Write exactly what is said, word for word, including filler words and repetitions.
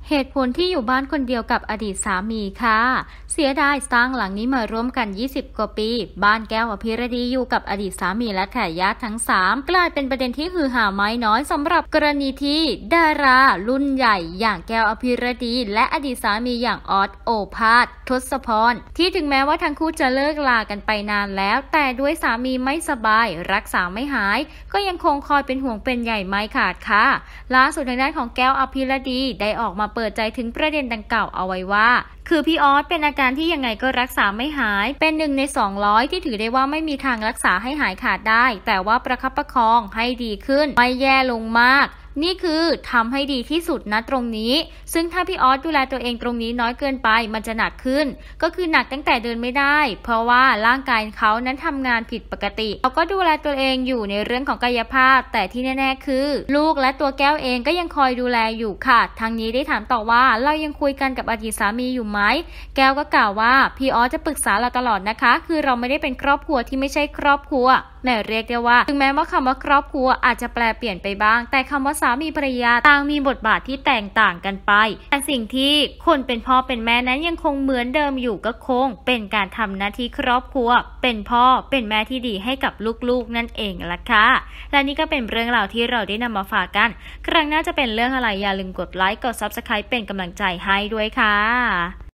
เหตุผลที่อยู่บ้านคนเดียวกับอดีตสามีค่ะเสียดายสร้างหลังนี้มาร่วมกันยี่สิบกว่าปีบ้านแก้วอภิรดีอยู่กับอดีตสามีและทายาททั้งสามกลายเป็นประเด็นที่ฮือฮาไม่น้อยสำหรับกรณีที่ดารารุ่นใหญ่อย่างแก้วอภิรดีและอดีตสามีอย่างออสโอภาสทศพรที่ถึงแม้ว่าทั้งคู่จะเลิกลากันไปนานแล้วแต่ด้วยสามีไม่สบายรักษาไม่หายก็ยังคงคอยเป็นห่วงเป็นใยไม่ขาดค่ะล่าสุดทางด้านของแก้วอภิรดีได้ออกมาเปิดใจถึงประเด็นดังกล่าวเอาไว้ว่าคือพี่ออสเป็นอาการที่ยังไงก็รักษาไม่หายเป็นหนึ่งในสองร้อยที่ถือได้ว่าไม่มีทางรักษาให้หายขาดได้แต่ว่าประคับประคองให้ดีขึ้นไม่แย่ลงมากนี่คือทำให้ดีที่สุดนะตรงนี้ซึ่งถ้าพี่ออสดูแลตัวเองตรงนี้น้อยเกินไปมันจะหนักขึ้นก็คือหนักตั้งแต่เดินไม่ได้เพราะว่าร่างกายเขานั้นทำงานผิดปกติเขาก็ดูแลตัวเองอยู่ในเรื่องของกายภาพแต่ที่แน่ๆคือลูกและตัวแก้วเองก็ยังคอยดูแลอยู่ค่ะทางนี้ได้ถามต่อว่าเรายังคุยกันกับอดีตสามีอยู่ไหมแก้วก็กล่าวว่าพี่ออสจะปรึกษาเราตลอดนะคะคือเราไม่ได้เป็นครอบครัวที่ไม่ใช่ครอบครัวแม่เรียกได้ว่าถึงแม้ว่าคำว่าครอบครัวอาจจะแปลเปลี่ยนไปบ้างแต่คำว่าสามีภรรยาต่างมีบทบาทที่แตกต่างกันไปแต่สิ่งที่คนเป็นพ่อเป็นแม่นั้นยังคงเหมือนเดิมอยู่ก็คงเป็นการทำหน้าที่ครอบครัวเป็นพ่อเป็นแม่ที่ดีให้กับลูกๆนั่นเองล่ะค่ะและนี่ก็เป็นเรื่องราวที่เราได้นำมาฝากกันครั้งหน้าจะเป็นเรื่องอะไรอย่าลืมกดไลค์กด ซับสไครบ์ เป็นกำลังใจให้ด้วยค่ะ